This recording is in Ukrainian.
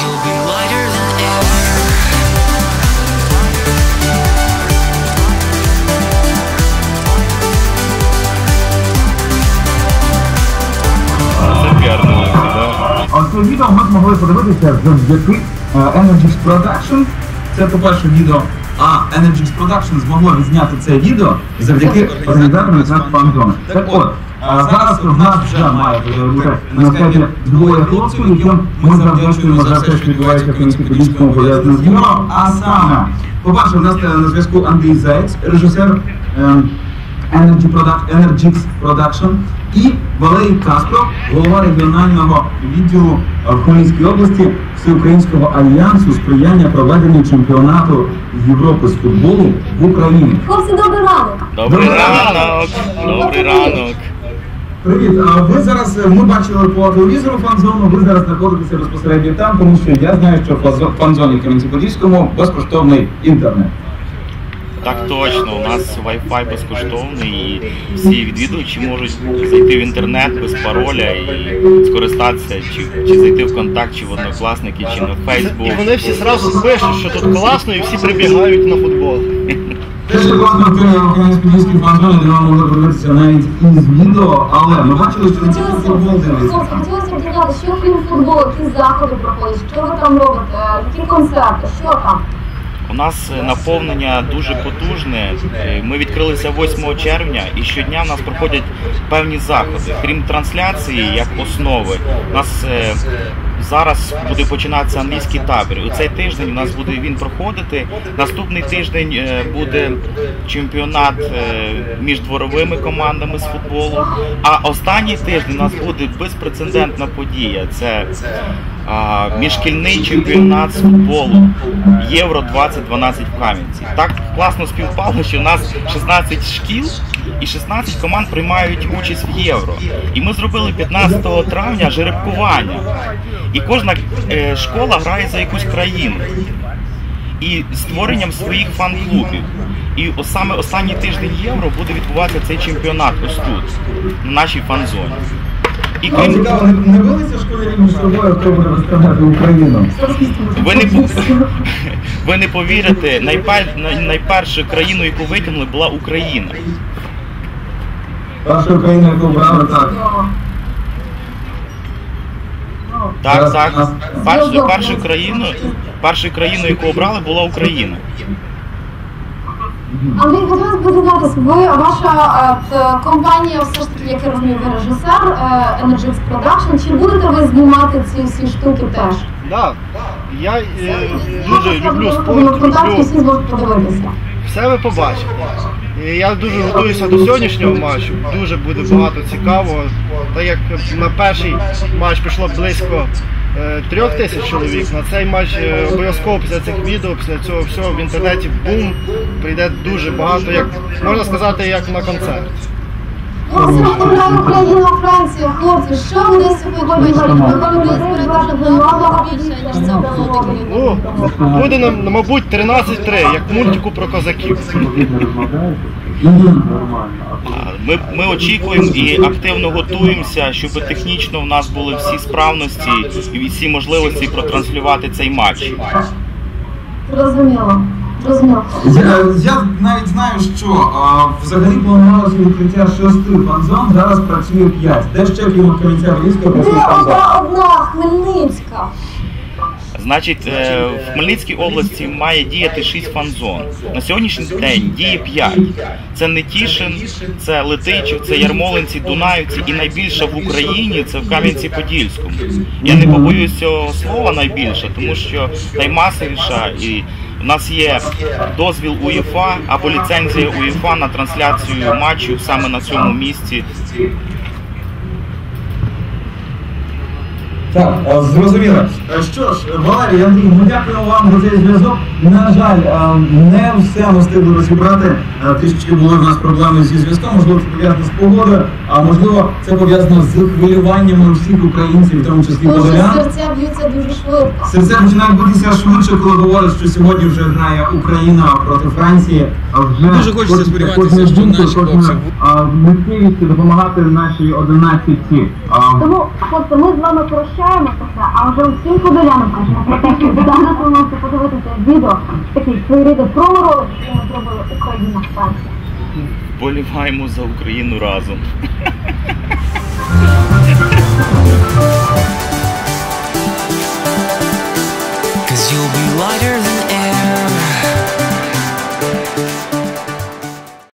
you'll be lighter than air. Це відео ми змогли подивитися завдяки Energix Production. Це, по-перше, відео, а Energix Production змогло відзняти це відео завдяки організаторам FanZone. Так от, зараз в нас вже має бути на скайпі двоє хлопців, яким ми завдячуємо за те, що відбувається в Кам'янці-Подільському пов'язаному з бюро. А саме, по-перше, у нас на зв'язку Андрій Заєць, режисер Energix Production, і Валерій Каспро, голова регіонального відділу в Хмельницькій області Всеукраїнського альянсу сприяння проведенню чемпіонату Європи з футболу в Україні. Хлопці, добрий ранок! Добрий ранок! Добрий ранок! Привіт! Ви зараз, ми бачили по телевізору FanZone, ви зараз знаходитеся безпосередньо там, тому що я знаю, що в FanZone в Кам'янці-Подільському безкоштовний інтернет. Так точно, у нас Wi-Fi безкоштовний і всі відвідувачі можуть зайти в інтернет без пароля і скористатися, чи зайти в контакт, чи в Однокласники, чи на Facebook. І вони всі одразу пишуть, що тут класно і всі прибігають на футбол. Те, що класно в Кам'янці-Подільській FanZone, де вам можна подивитися навіть із відео, але ми бачили, що не тільки футбол дивиться. Хотілося б дізнати, що крім футболу, які заходи проходять, що ви там робите, які концерти, що там? У нас наповнення дуже потужне. Ми відкрилися 8 червня і щодня в нас проходять певні заходи. Крім трансляції, як основи, у нас зараз буде починатися англійський табір. У цей тиждень у нас буде він проходити. Наступний тиждень буде чемпіонат між дворовими командами з футболу. А останній тиждень у нас буде безпрецедентна подія. Це міжшкільний чемпіонат з футболу Євро 2012 в Кам'янці. Так класно співпало, що у нас 16 шкіл і 16 команд приймають участь в Євро. І ми зробили 15 травня жеребкування. І кожна школа грає за якусь країну. І створенням своїх фан-клубів. І саме останній тиждень Євро буде відбуватися цей чемпіонат ось тут, на нашій фан-зоні. І Цікаво, не билися школярі між собою, хто буде представляти Україну? Ви не повірите, найпершою країною, яку витягнули, була Україна. Перша Україна, яку обрали, так. Так. Першою країною, яку обрали, була Україна. Андрій, хотілося б дізнатися, ваша компанія, все ж таки, як я розумію, ви режисер Energix Production, чи будете ви знімати ці всі штуки теж? Так, я дуже люблю спорт, всі зможуть подивитися. Все ви побачите. Я дуже готуюся до сьогоднішнього матчу, дуже буде багато цікавого. Так як на перший матч пішло близько 3000 чоловік, на цей матч обов'язково після цих відео, після цього всього в інтернеті бум, прийде дуже багато, як можна сказати, як на концерт. Сьогодні грає Україна, Франція, хлопці, що вони сьогодні буде, мабуть, 13-3, як в мультику про козаків. Ми очікуємо і активно готуємося, щоб технічно в нас були всі справності і всі можливості протранслювати цей матч. Зрозуміло. Я навіть знаю, що взагалі планувалося відкриття 6 фан-зон, зараз працює 5. Де ще крім Кам'янця-Подільського працює фан-зон? Одна, Хмельницька. Значить, в Хмельницькій області має діяти 6 фан-зон. На сьогоднішній день діє 5. Це Нетішин, це Летичів, це Ярмолинці, Дунаївці і найбільша в Україні це в Кам'янці-Подільському. Я не побоюсь цього слова найбільше, тому що наймасовіша і у нас є дозвіл УЄФА або ліцензія УЄФА на трансляцію матчів саме на цьому місці. Так, зрозуміло. Що ж, Валерій, Андрій, ми дякуємо вам за цей зв'язок. На жаль, не все ми встигли розібрати. Трішечки були в нас проблеми зі зв'язком, можливо, це пов'язано з погодою, а можливо, це пов'язано з хвилюваннями всіх українців, в тому числі подолян. Серця б'ються дуже швидко. швидко. Серця починають битися швидше, коли говорять, що сьогодні вже грає Україна проти Франції. А вже Дуже хочеться сподіватися, що наші хлопці миттєвістю допомагати нашій 11-ці. Тому, хлопці, ми з вами прощаємося, а вже усім подолянам кажемо про те, що зараз ви можете подивитися відео, такий своєрідний промо-ролик, який ми зробили Україна-Франція. Вболіваємо за Україну разом. Cause you'll be lighter than